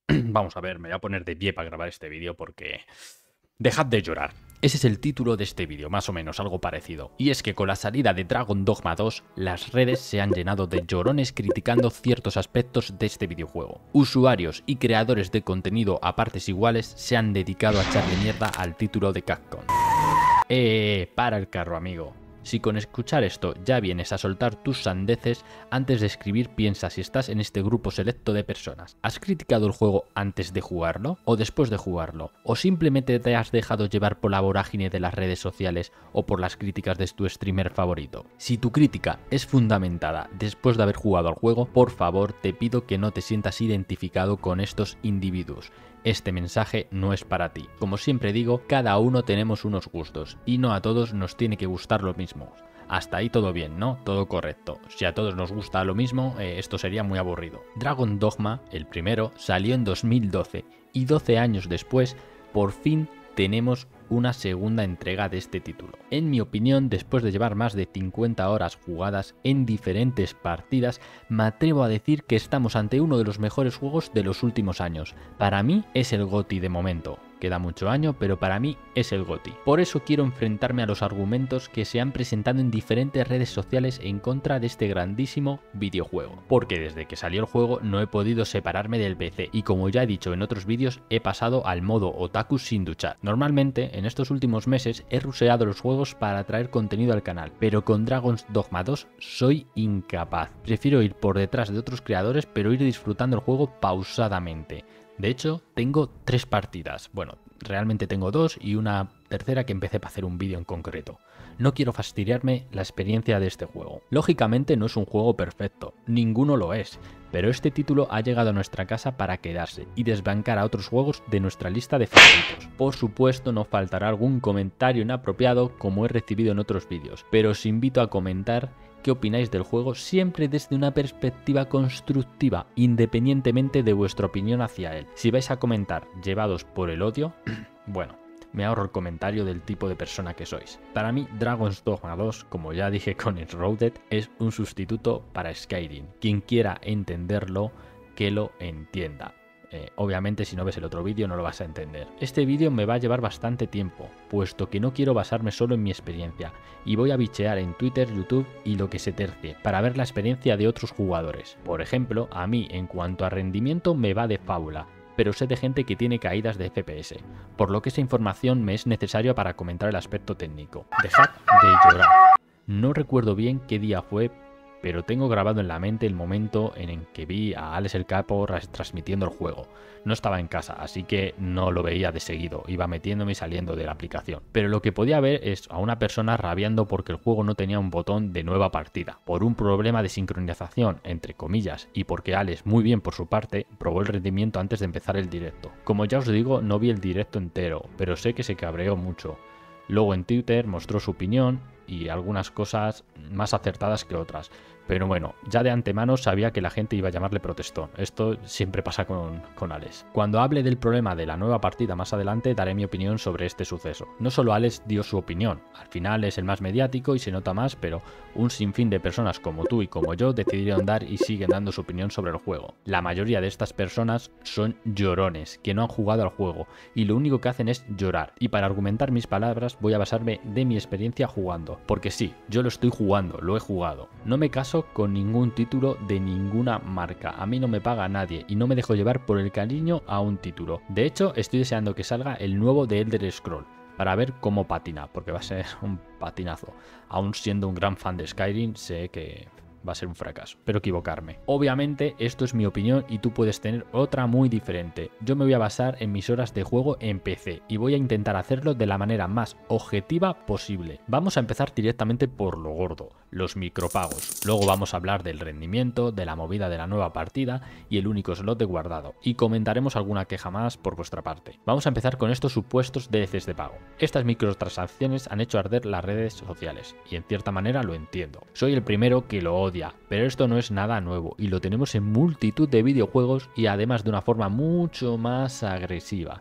Vamos a ver, me voy a poner de pie para grabar este vídeo porque... Dejad de llorar. Ese es el título de este vídeo, más o menos, algo parecido. Y es que con la salida de Dragon Dogma 2, las redes se han llenado de llorones criticando ciertos aspectos de este videojuego. Usuarios y creadores de contenido a partes iguales se han dedicado a echarle mierda al título de Capcom. Para el carro, amigo. Si con escuchar esto ya vienes a soltar tus sandeces, antes de escribir piensa si estás en este grupo selecto de personas. ¿Has criticado el juego antes de jugarlo o después de jugarlo? ¿O simplemente te has dejado llevar por la vorágine de las redes sociales o por las críticas de tu streamer favorito? Si tu crítica es fundamentada después de haber jugado al juego, por favor te pido que no te sientas identificado con estos individuos. Este mensaje no es para ti. Como siempre digo, cada uno tenemos unos gustos y no a todos nos tiene que gustar lo mismo. Hasta ahí todo bien, ¿no? Todo correcto. Si a todos nos gusta lo mismo, esto sería muy aburrido. Dragon Dogma, el primero, salió en 2012 y 12 años después, por fin tenemos una segunda entrega de este título. En mi opinión, después de llevar más de 50 horas jugadas en diferentes partidas, me atrevo a decir que estamos ante uno de los mejores juegos de los últimos años. Para mí es el GOTY de momento. Queda mucho año, pero para mí es el GOTY. Por eso quiero enfrentarme a los argumentos que se han presentado en diferentes redes sociales en contra de este grandísimo videojuego. Porque desde que salió el juego no he podido separarme del PC y como ya he dicho en otros vídeos he pasado al modo otaku sin duchar. Normalmente en estos últimos meses he ruseado los juegos para traer contenido al canal, pero con Dragon Dogma 2 soy incapaz. Prefiero ir por detrás de otros creadores pero ir disfrutando el juego pausadamente. De hecho, tengo 3 partidas. Bueno, realmente tengo 2 y una tercera que empecé para hacer un vídeo en concreto. No quiero fastidiarme la experiencia de este juego. Lógicamente no es un juego perfecto, ninguno lo es, pero este título ha llegado a nuestra casa para quedarse y desbancar a otros juegos de nuestra lista de favoritos. Por supuesto no faltará algún comentario inapropiado como he recibido en otros vídeos, pero os invito a comentar qué opináis del juego siempre desde una perspectiva constructiva, independientemente de vuestra opinión hacia él. Si vais a comentar llevados por el odio, bueno, me ahorro el comentario del tipo de persona que sois. Para mí, Dragon's Dogma 2, como ya dije con Enshrouded, es un sustituto para Skyrim. Quien quiera entenderlo, que lo entienda. Obviamente si no ves el otro vídeo no lo vas a entender. Este vídeo me va a llevar bastante tiempo, puesto que no quiero basarme solo en mi experiencia, y voy a bichear en Twitter, YouTube y lo que se tercie, para ver la experiencia de otros jugadores. Por ejemplo, a mí en cuanto a rendimiento me va de fábula, pero sé de gente que tiene caídas de FPS, por lo que esa información me es necesaria para comentar el aspecto técnico. Dejad de llorar. No recuerdo bien qué día fue, pero tengo grabado en la mente el momento en el que vi a Alex el Capo transmitiendo el juego. No estaba en casa, así que no lo veía de seguido, iba metiéndome y saliendo de la aplicación. Pero lo que podía ver es a una persona rabiando porque el juego no tenía un botón de nueva partida, por un problema de sincronización, entre comillas, y porque Alex, muy bien por su parte, probó el rendimiento antes de empezar el directo. Como ya os digo, no vi el directo entero, pero sé que se cabreó mucho. Luego en Twitter mostró su opinión y algunas cosas más acertadas que otras. Pero bueno, ya de antemano sabía que la gente iba a llamarle protestón. Esto siempre pasa con Alex. Cuando hable del problema de la nueva partida más adelante, daré mi opinión sobre este suceso. No solo Alex dio su opinión, al final es el más mediático y se nota más, pero un sinfín de personas como tú y como yo decidieron dar y siguen dando su opinión sobre el juego. La mayoría de estas personas son llorones, que no han jugado al juego, y lo único que hacen es llorar. Y para argumentar mis palabras voy a basarme de mi experiencia jugando, porque sí, yo lo estoy jugando, lo he jugado. No me caso con ningún título de ninguna marca, a mí no me paga nadie y no me dejo llevar por el cariño a un título. De hecho, estoy deseando que salga el nuevo de Elder Scrolls para ver cómo patina, porque va a ser un patinazo. Aún siendo un gran fan de Skyrim, sé que va a ser un fracaso, pero equivocarme. Obviamente esto es mi opinión y tú puedes tener otra muy diferente. Yo me voy a basar en mis horas de juego en PC y voy a intentar hacerlo de la manera más objetiva posible. Vamos a empezar directamente por lo gordo, los micropagos. Luego vamos a hablar del rendimiento, de la movida de la nueva partida y el único slot de guardado. Y comentaremos alguna queja más por vuestra parte. Vamos a empezar con estos supuestos DLCs de pago. Estas microtransacciones han hecho arder las redes sociales y en cierta manera lo entiendo. Soy el primero que lo odia, pero esto no es nada nuevo y lo tenemos en multitud de videojuegos y además de una forma mucho más agresiva.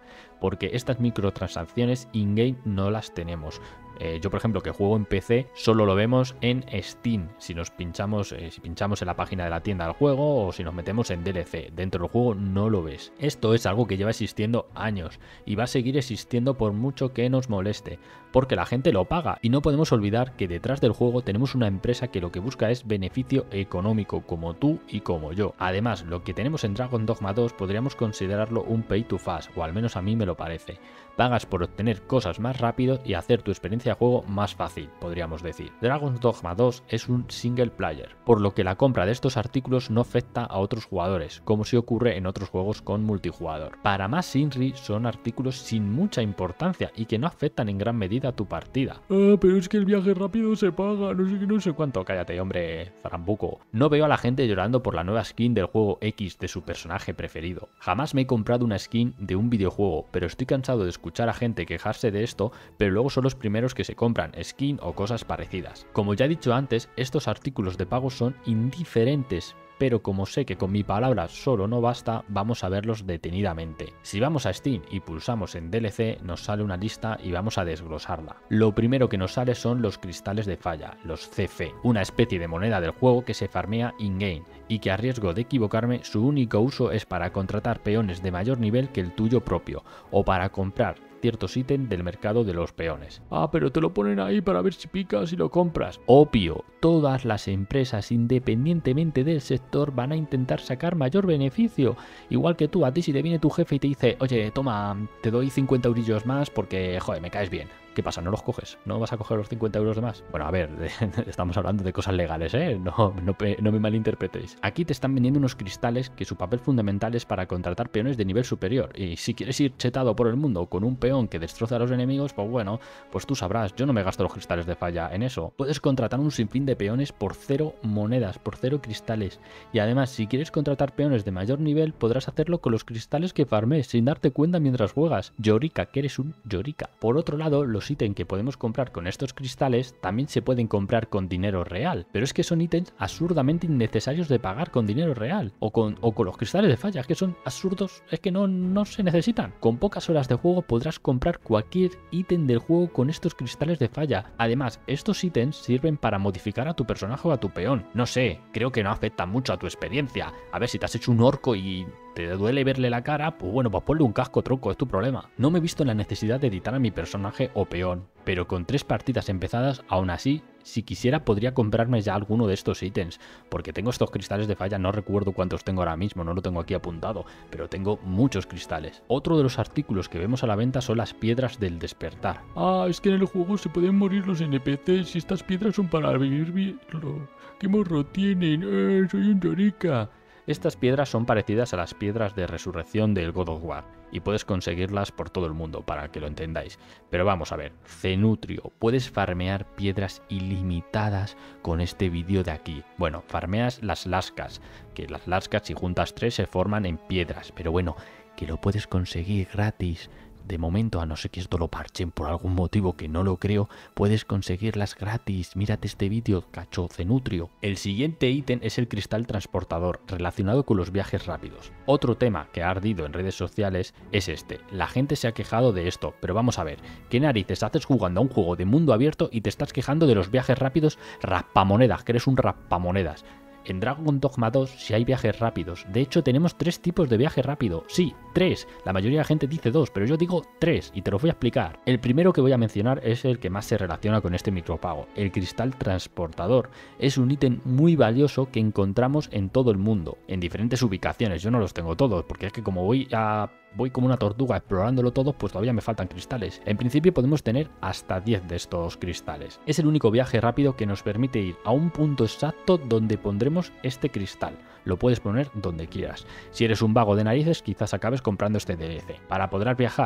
porque estas microtransacciones in-game no las tenemos. Yo, por ejemplo, que juego en PC, solo lo vemos en Steam. Si pinchamos en la página de la tienda del juego o si nos metemos en DLC, dentro del juego no lo ves. Esto es algo que lleva existiendo años y va a seguir existiendo por mucho que nos moleste, porque la gente lo paga. Y no podemos olvidar que detrás del juego tenemos una empresa que lo que busca es beneficio económico, como tú y como yo. Además, lo que tenemos en Dragon Dogma 2 podríamos considerarlo un pay to fast, o al menos a mí me lo parece. Pagas por obtener cosas más rápido y hacer tu experiencia de juego más fácil, podríamos decir. Dragon Dogma 2 es un single player, por lo que la compra de estos artículos no afecta a otros jugadores, como si ocurre en otros juegos con multijugador. Para más Inri, son artículos sin mucha importancia y que no afectan en gran medida a tu partida. Pero es que el viaje rápido se paga, no sé cuánto. Cállate, hombre, zarambuco. No veo a la gente llorando por la nueva skin del juego X de su personaje preferido. Jamás me he comprado una skin de un videojuego, pero estoy cansado de escuchar a gente quejarse de esto, pero luego son los primeros que se compran skin o cosas parecidas. Como ya he dicho antes, estos artículos de pago son indiferentes, pero como sé que con mi palabra solo no basta, vamos a verlos detenidamente. Si vamos a Steam y pulsamos en DLC, nos sale una lista y vamos a desglosarla. Lo primero que nos sale son los cristales de falla, los CF, una especie de moneda del juego que se farmea in-game y que, a riesgo de equivocarme, su único uso es para contratar peones de mayor nivel que el tuyo propio, o para comprar ciertos ítems del mercado de los peones. Pero te lo ponen ahí para ver si picas y lo compras. Obvio, todas las empresas, independientemente del sector, van a intentar sacar mayor beneficio. Igual que tú, a ti si te viene tu jefe y te dice, oye, toma, te doy 50 eurillos más porque, joder, me caes bien. ¿Qué pasa? ¿No los coges? ¿No vas a coger los 50 euros de más? Bueno, a ver, estamos hablando de cosas legales, ¿eh? No me malinterpretéis. Aquí te están vendiendo unos cristales que su papel fundamental es para contratar peones de nivel superior. Y si quieres ir chetado por el mundo con un peón que destroza a los enemigos, pues bueno, pues tú sabrás. Yo no me gasto los cristales de falla en eso. Puedes contratar un sinfín de peones por 0 monedas, por 0 cristales. Y además, si quieres contratar peones de mayor nivel, podrás hacerlo con los cristales que farmes sin darte cuenta mientras juegas. Yorika, que eres un Yorika. Por otro lado, los ítems que podemos comprar con estos cristales también se pueden comprar con dinero real, pero es que son ítems absurdamente innecesarios de pagar con dinero real o con los cristales de falla, que son absurdos, es que no se necesitan. Con pocas horas de juego podrás comprar cualquier ítem del juego con estos cristales de falla. Además, estos ítems sirven para modificar a tu personaje o a tu peón. No sé, creo que no afecta mucho a tu experiencia. A ver, si te has hecho un orco y te duele verle la cara, pues bueno, pues ponle un casco, tronco, es tu problema. No me he visto en la necesidad de editar a mi personaje o peón, pero con 3 partidas empezadas, aún así, si quisiera podría comprarme ya alguno de estos ítems, porque tengo estos cristales de falla, no recuerdo cuántos tengo ahora mismo, no lo tengo aquí apuntado, pero tengo muchos cristales. Otro de los artículos que vemos a la venta son las piedras del despertar. Es que en el juego se pueden morir los NPCs y estas piedras son para vivir. ¿Qué morro tienen? Soy un Yorika. Estas piedras son parecidas a las piedras de resurrección del God of War y puedes conseguirlas por todo el mundo, para que lo entendáis. Pero vamos a ver, Cenutrio, puedes farmear piedras ilimitadas con este vídeo de aquí. Bueno, farmeas las lascas, que las lascas si juntas 3 se forman en piedras, pero bueno, que lo puedes conseguir gratis. De momento, a no ser que esto lo parchen por algún motivo que no lo creo, puedes conseguirlas gratis. Mírate este vídeo, cacho Cenutrio. El siguiente ítem es el cristal transportador, relacionado con los viajes rápidos. Otro tema que ha ardido en redes sociales es este. La gente se ha quejado de esto, pero vamos a ver, ¿qué narices haces jugando a un juego de mundo abierto y te estás quejando de los viajes rápidos raspamonedas, que eres un raspamonedas? En Dragon Dogma 2 sí hay viajes rápidos. De hecho, tenemos 3 tipos de viaje rápido. Sí, 3. La mayoría de la gente dice 2, pero yo digo 3 y te lo voy a explicar. El primero que voy a mencionar es el que más se relaciona con este micropago. El cristal transportador. Es un ítem muy valioso que encontramos en todo el mundo, en diferentes ubicaciones. Yo no los tengo todos, porque es que como voy como una tortuga explorándolo todo, pues todavía me faltan cristales. En principio podemos tener hasta 10 de estos cristales. Es el único viaje rápido que nos permite ir a un punto exacto donde pondremos este cristal. Lo puedes poner donde quieras. Si eres un vago de narices, quizás acabes comprando este DLC. Para poder viajar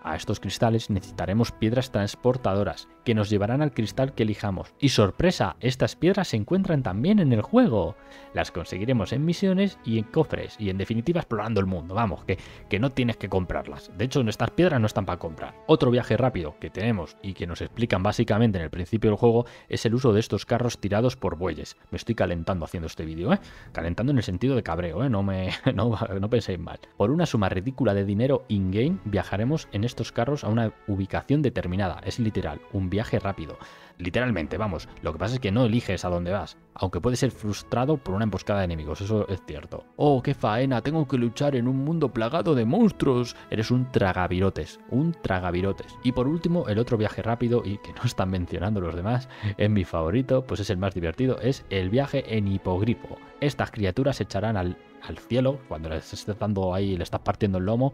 a estos cristales necesitaremos piedras transportadoras que nos llevarán al cristal que elijamos. Y sorpresa, estas piedras se encuentran también en el juego. Las conseguiremos en misiones y en cofres y en definitiva explorando el mundo. Vamos, que no tienes que comprarlas. De hecho, estas piedras no están para comprar. Otro viaje rápido que tenemos y que nos explican básicamente en el principio del juego es el uso de estos carros tirados por bueyes. Me estoy calentando haciendo este vídeo, ¿eh? Calentando en el sentido de cabreo, ¿eh? No penséis mal. Por una suma ridícula de dinero in-game viajaremos en estos carros a una ubicación determinada. Es literal, un viaje rápido. Literalmente, vamos. Lo que pasa es que no eliges a dónde vas, aunque puede ser frustrado por una emboscada de enemigos, eso es cierto. ¡Oh, qué faena! Tengo que luchar en un mundo plagado de monstruos. Eres un tragavirotes, un tragavirotes. Y por último, el otro viaje rápido, y que no están mencionando los demás, es mi favorito, pues es el más divertido, es el viaje en hipogrifo. Estas criaturas se echarán al cielo, cuando les estés dando ahí, le estás partiendo el lomo,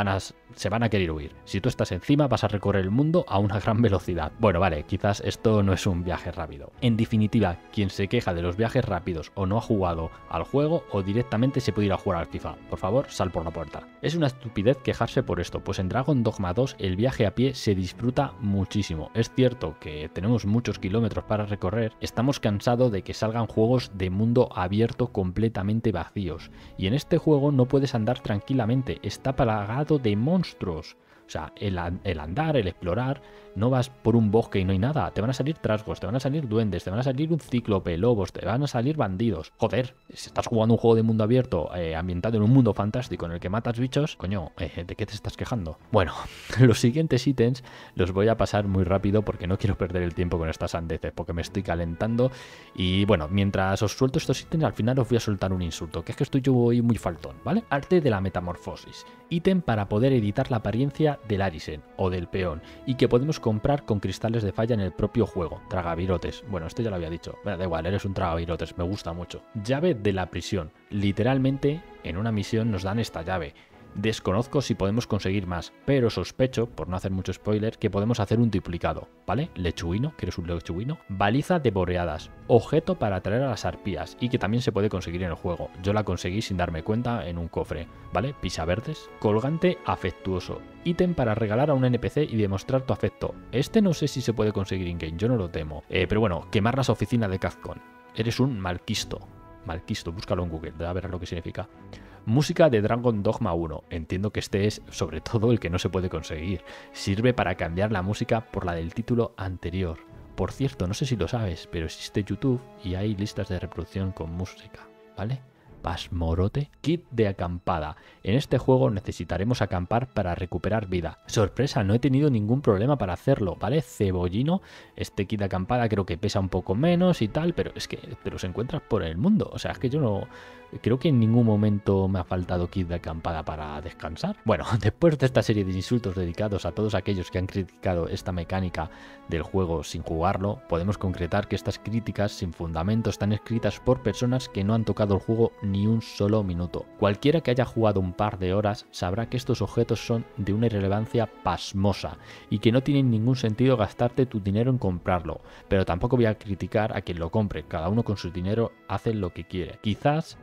se van a querer huir. Si tú estás encima, vas a recorrer el mundo a una gran velocidad. Bueno, vale, quizás esto no es un viaje rápido. En definitiva, quien se queja de los viajes rápidos o no ha jugado al juego o directamente se puede ir a jugar al FIFA, por favor, sal por la puerta. Es una estupidez quejarse por esto, pues en Dragon Dogma 2 el viaje a pie se disfruta muchísimo. Es cierto que tenemos muchos kilómetros para recorrer, estamos cansados de que salgan juegos de mundo abierto completamente vacíos. Y en este juego no puedes andar tranquilamente, está plagado de monstruos. O sea, el andar, el explorar, no vas por un bosque y no hay nada. Te van a salir trasgos, te van a salir duendes, te van a salir un cíclope, lobos, te van a salir bandidos. Joder, si estás jugando un juego de mundo abierto, ambientado en un mundo fantástico en el que matas bichos, coño, ¿de qué te estás quejando? Bueno, los siguientes ítems los voy a pasar muy rápido porque no quiero perder el tiempo con estas sandeces, porque me estoy calentando. Y bueno, mientras os suelto estos ítems, al final os voy a soltar un insulto, que es que estoy yo hoy muy faltón, ¿vale? Arte de la metamorfosis. Ítem para poder editar la apariencia del Arisen o del peón y que podemos comprar con cristales de falla en el propio juego. Tragavirotes. Bueno, esto ya lo había dicho. Bueno, da igual, eres un tragavirotes, me gusta mucho. Llave de la prisión. Literalmente, en una misión nos dan esta llave. Desconozco si podemos conseguir más, pero sospecho, por no hacer mucho spoiler, que podemos hacer un duplicado, ¿vale? Lechuguino, ¿quieres un lechuguino? Baliza de boreadas, objeto para atraer a las arpías y que también se puede conseguir en el juego. Yo la conseguí sin darme cuenta en un cofre, ¿vale? Pisaverdes. Colgante afectuoso, ítem para regalar a un NPC y demostrar tu afecto. Este no sé si se puede conseguir in-game, yo no lo temo. Pero bueno, quemar las oficinas de Capcom. Eres un malquisto. Malquisto, búscalo en Google, a ver lo que significa. Música de Dragon Dogma 1. Entiendo que este es, sobre todo, el que no se puede conseguir. Sirve para cambiar la música por la del título anterior. Por cierto, no sé si lo sabes, pero existe YouTube y hay listas de reproducción con música, ¿vale? Pasmorote. Kit de acampada. En este juego necesitaremos acampar para recuperar vida. Sorpresa, no he tenido ningún problema para hacerlo, ¿vale? Cebollino. Este kit de acampada creo que pesa un poco menos y tal, pero es que te los encuentras por el mundo. O sea, es que yo no... Creo que en ningún momento me ha faltado kit de acampada para descansar. Bueno, después de esta serie de insultos dedicados a todos aquellos que han criticado esta mecánica del juego sin jugarlo, podemos concretar que estas críticas sin fundamento están escritas por personas que no han tocado el juego ni un solo minuto. Cualquiera que haya jugado un par de horas sabrá que estos objetos son de una irrelevancia pasmosa y que no tienen ningún sentido gastarte tu dinero en comprarlo, pero tampoco voy a criticar a quien lo compre, cada uno con su dinero hace lo que quiere. Quizás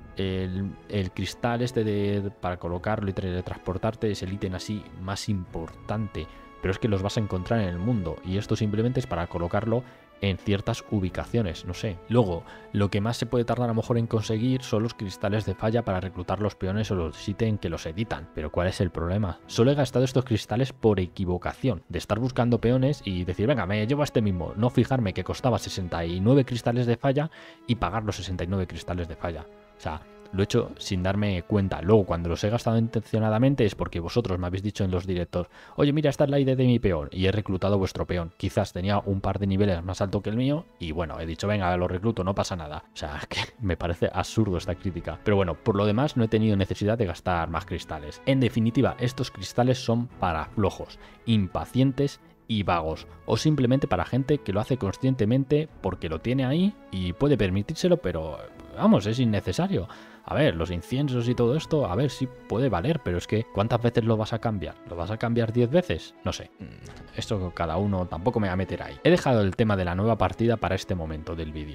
el cristal este para colocarlo y teletransportarte es el ítem así más importante, pero es que los vas a encontrar en el mundo y esto simplemente es para colocarlo en ciertas ubicaciones, no sé. Luego, lo que más se puede tardar a lo mejor en conseguir son los cristales de falla para reclutar los peones o los ítems que los editan. Pero ¿cuál es el problema? Solo he gastado estos cristales por equivocación, de estar buscando peones y decir, venga, me llevo a este mismo, no fijarme que costaba 69 cristales de falla y pagar los 69 cristales de falla. O sea, lo he hecho sin darme cuenta. Luego, cuando los he gastado intencionadamente es porque vosotros me habéis dicho en los directos, oye, mira, esta es la ID de mi peón y he reclutado vuestro peón. Quizás tenía un par de niveles más alto que el mío y bueno, he dicho, venga, lo recluto, no pasa nada. O sea, que me parece absurdo esta crítica. Pero bueno, por lo demás no he tenido necesidad de gastar más cristales. En definitiva, estos cristales son para flojos, impacientes y vagos, o simplemente para gente que lo hace conscientemente porque lo tiene ahí y puede permitírselo, pero vamos, es innecesario. A ver, los inciensos y todo esto, a ver, sí puede valer, pero es que ¿cuántas veces lo vas a cambiar? ¿Lo vas a cambiar 10 veces? No sé, esto cada uno, tampoco me va a meter ahí. He dejado el tema de la nueva partida para este momento del vídeo.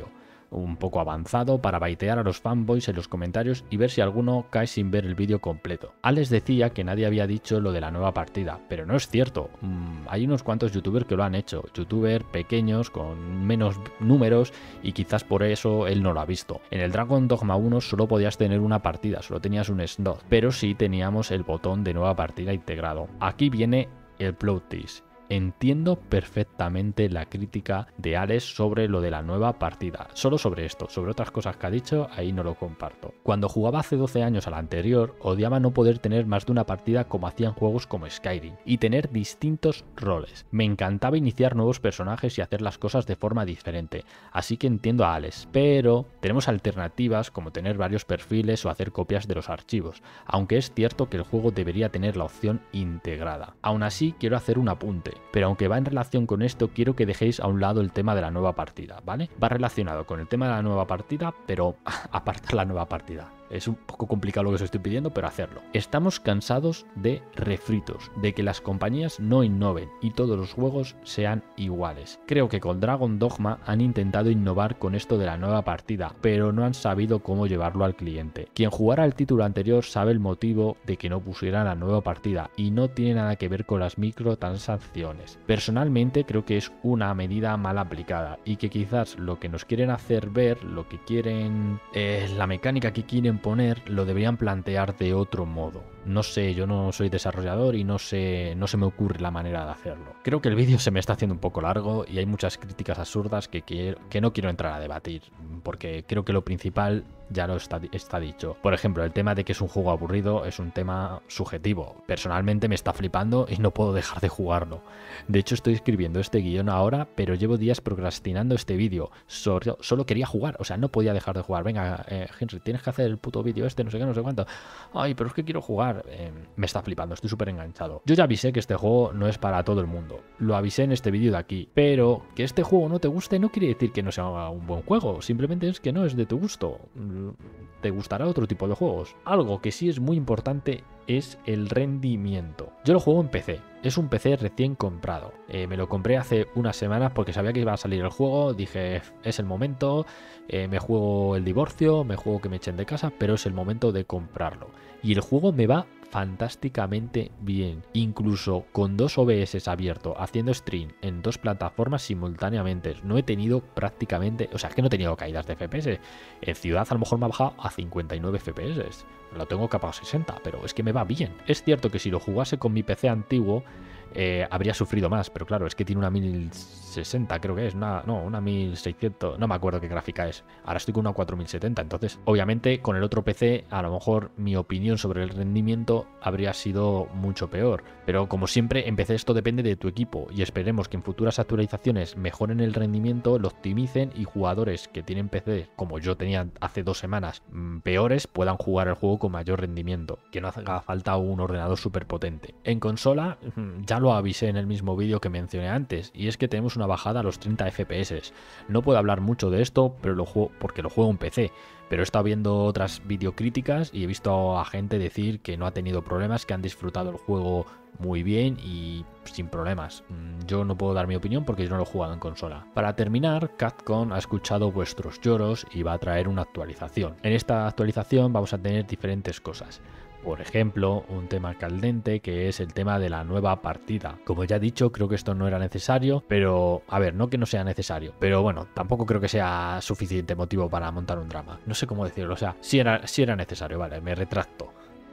un poco avanzado para baitear a los fanboys en los comentarios y ver si alguno cae sin ver el vídeo completo. Alex decía que nadie había dicho lo de la nueva partida, pero no es cierto. Hay unos cuantos youtubers que lo han hecho, youtubers pequeños con menos números y quizás por eso él no lo ha visto. En el Dragon Dogma 1 solo podías tener una partida, solo tenías un slot, pero sí teníamos el botón de nueva partida integrado. Aquí viene el plot twist. Entiendo perfectamente la crítica de Alex sobre lo de la nueva partida. Solo sobre esto, sobre otras cosas que ha dicho, ahí no lo comparto. Cuando jugaba hace 12 años a la anterior, odiaba no poder tener más de una partida como hacían juegos como Skyrim, y tener distintos roles. Me encantaba iniciar nuevos personajes y hacer las cosas de forma diferente, así que entiendo a Alex, pero tenemos alternativas como tener varios perfiles o hacer copias de los archivos, aunque es cierto que el juego debería tener la opción integrada. Aún así, quiero hacer un apunte. Pero aunque va en relación con esto, quiero que dejéis a un lado el tema de la nueva partida, ¿vale? Va relacionado con el tema de la nueva partida, pero apartar la nueva partida. Es un poco complicado lo que os estoy pidiendo, pero hacerlo. Estamos cansados de refritos, de que las compañías no innoven y todos los juegos sean iguales. Creo que con Dragon Dogma han intentado innovar con esto de la nueva partida, pero no han sabido cómo llevarlo al cliente. Quien jugara el título anterior sabe el motivo de que no pusieran la nueva partida y no tiene nada que ver con las microtransacciones. Personalmente creo que es una medida mal aplicada y que quizás lo que nos quieren hacer ver, lo que quieren, la mecánica que quieren poner, lo deberían plantear de otro modo. No sé, yo no soy desarrollador y no se me ocurre la manera de hacerlo. Creo que el vídeo se me está haciendo un poco largo y hay muchas críticas absurdas que no quiero entrar a debatir, porque creo que lo principal ya lo está dicho. Por ejemplo, el tema de que es un juego aburrido es un tema subjetivo. Personalmente me está flipando y no puedo dejar de jugarlo. De hecho, estoy escribiendo este guión ahora, pero llevo días procrastinando este vídeo. Solo quería jugar, o sea, no podía dejar de jugar. Venga, Henry, tienes que hacer el puto vídeo este, no sé qué, no sé cuánto. Ay, pero es que quiero jugar. Me está flipando, estoy súper enganchado. Yo ya avisé que este juego no es para todo el mundo. Lo avisé en este vídeo de aquí. Pero que este juego no te guste no quiere decir que no sea un buen juego. Simplemente es que no es de tu gusto. Te gustará otro tipo de juegos. Algo que sí es muy importante es el rendimiento. Yo lo juego en PC. Es un PC recién comprado. Me lo compré hace unas semanas porque sabía que iba a salir el juego. Dije, es el momento. Me juego el divorcio, me juego que me echen de casa, pero es el momento de comprarlo. Y el juego me va fantásticamente bien, incluso con dos OBS abiertos, haciendo stream en dos plataformas simultáneamente. No he tenido prácticamente, o sea, es que no he tenido caídas de FPS. En ciudad a lo mejor me ha bajado a 59 FPS. Lo tengo capaz a 60, pero es que me va bien. Es cierto que si lo jugase con mi PC antiguo, habría sufrido más, pero claro, es que tiene una 1060, creo que es, una 1600, no me acuerdo qué gráfica es. Ahora estoy con una 4070, entonces obviamente con el otro PC a lo mejor mi opinión sobre el rendimiento habría sido mucho peor, pero como siempre en PC esto depende de tu equipo y esperemos que en futuras actualizaciones mejoren el rendimiento, lo optimicen y jugadores que tienen PC como yo tenía hace 2 semanas peores puedan jugar el juego con mayor rendimiento, que no haga falta un ordenador súper potente. En consola ya lo avisé en el mismo vídeo que mencioné antes, y es que tenemos una bajada a los 30 FPS. No puedo hablar mucho de esto, pero lo juego porque lo juego en PC, pero he estado viendo otras videocríticas y he visto a gente decir que no ha tenido problemas, que han disfrutado el juego muy bien y sin problemas. Yo no puedo dar mi opinión porque yo no lo he jugado en consola. Para terminar, Capcom ha escuchado vuestros lloros y va a traer una actualización. En esta actualización vamos a tener diferentes cosas. Por ejemplo, un tema caldente que es el tema de la nueva partida. Como ya he dicho, creo que esto no era necesario, pero a ver, no que no sea necesario, pero bueno, tampoco creo que sea suficiente motivo para montar un drama. No sé cómo decirlo, o sea, sí era necesario, vale, me retracto.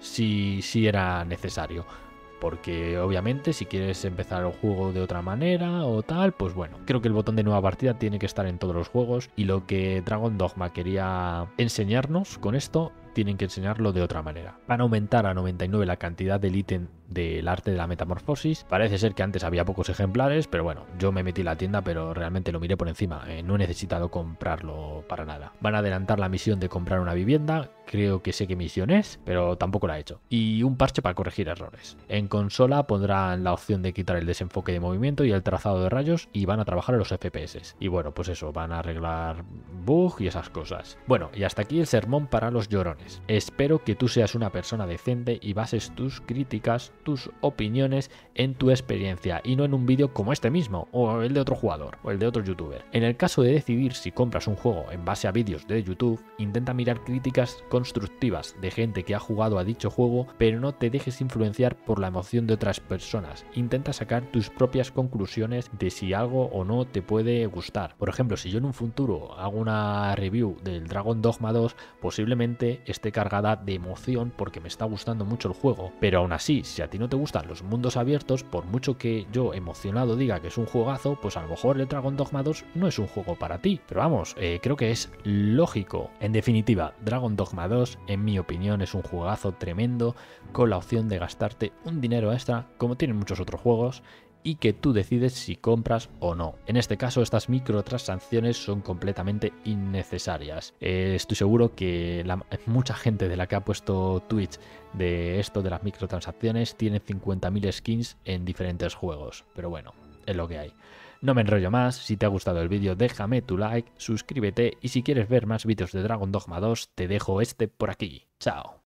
Sí era necesario. Porque obviamente si quieres empezar el juego de otra manera o tal, pues bueno, creo que el botón de nueva partida tiene que estar en todos los juegos y lo que Dragon Dogma quería enseñarnos con esto, tienen que enseñarlo de otra manera. Van a aumentar a 99 la cantidad del ítem del arte de la metamorfosis. Parece ser que antes había pocos ejemplares, pero bueno, yo me metí en la tienda, pero realmente lo miré por encima. No he necesitado comprarlo para nada. Van a adelantar la misión de comprar una vivienda. Creo que sé qué misión es, pero tampoco la he hecho. Y un parche para corregir errores. En consola pondrán la opción de quitar el desenfoque de movimiento y el trazado de rayos y van a trabajar en los FPS. Y bueno, pues eso, van a arreglar bug y esas cosas. Bueno, y hasta aquí el sermón para los llorones. redes. Espero que tú seas una persona decente y bases tus críticas, tus opiniones en tu experiencia y no en un vídeo como este mismo, o el de otro jugador, o el de otro youtuber. En el caso de decidir si compras un juego en base a vídeos de YouTube, intenta mirar críticas constructivas de gente que ha jugado a dicho juego, pero no te dejes influenciar por la emoción de otras personas. Intenta sacar tus propias conclusiones de si algo o no te puede gustar. Por ejemplo, si yo en un futuro hago una review del Dragon Dogma 2, posiblemente esté cargada de emoción porque me está gustando mucho el juego, pero aún así, si a ti no te gustan los mundos abiertos, por mucho que yo emocionado diga que es un juegazo, pues a lo mejor el Dragon Dogma 2 no es un juego para ti. Pero vamos, creo que es lógico. En definitiva, Dragon Dogma 2, en mi opinión, es un juegazo tremendo, con la opción de gastarte un dinero extra, como tienen muchos otros juegos, y que tú decides si compras o no. En este caso, estas microtransacciones son completamente innecesarias. Estoy seguro que mucha gente de la que ha puesto tweets de esto de las microtransacciones tiene 50.000 skins en diferentes juegos, pero bueno, es lo que hay. No me enrollo más, si te ha gustado el vídeo déjame tu like, suscríbete y si quieres ver más vídeos de Dragon Dogma 2 te dejo este por aquí. Chao.